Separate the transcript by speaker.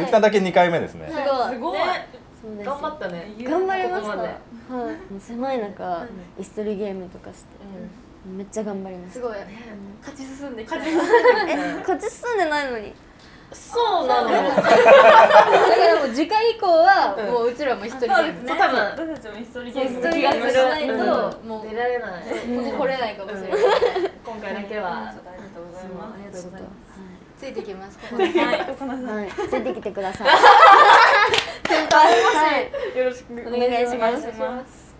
Speaker 1: ゆきさんだけ2回目ですね。
Speaker 2: すごい。
Speaker 3: そうです。
Speaker 2: 頑張ったね。
Speaker 3: 頑張りました。
Speaker 2: ここまで
Speaker 3: はい。もう狭い中、椅子取りゲームとかして、めっちゃ頑張りました。
Speaker 4: すごい。勝ち進んできた。
Speaker 3: 勝ち進んでないのに。
Speaker 2: そうなの。
Speaker 4: だからもう次回以降はもううちらも椅子取りゲーム。
Speaker 2: 多分
Speaker 4: 私たちも椅子取りゲームの気がするないともう
Speaker 2: 出られない。
Speaker 4: ここ来れないかもしれない。
Speaker 2: 今回だけは
Speaker 4: ありがとうございます。
Speaker 2: ありがとうございます。
Speaker 4: ついてきます。ここに。
Speaker 3: はい。ついてきてください。
Speaker 4: 先輩。
Speaker 3: はい。
Speaker 2: よろしく
Speaker 3: お願いします。
Speaker 4: お願いします。